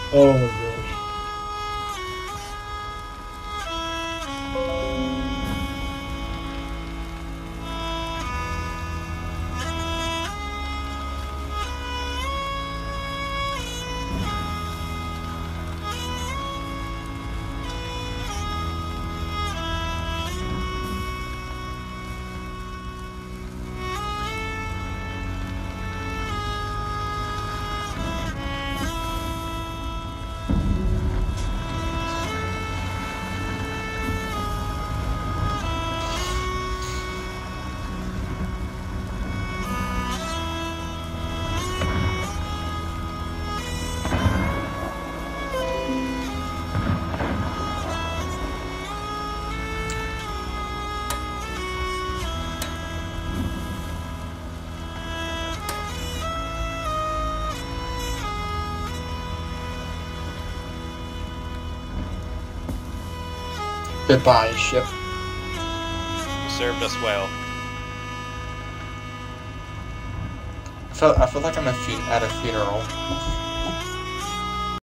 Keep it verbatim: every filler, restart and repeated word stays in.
Oh my gosh. Goodbye, ship. You served us well. I feel, I feel like I'm at, fun at a funeral.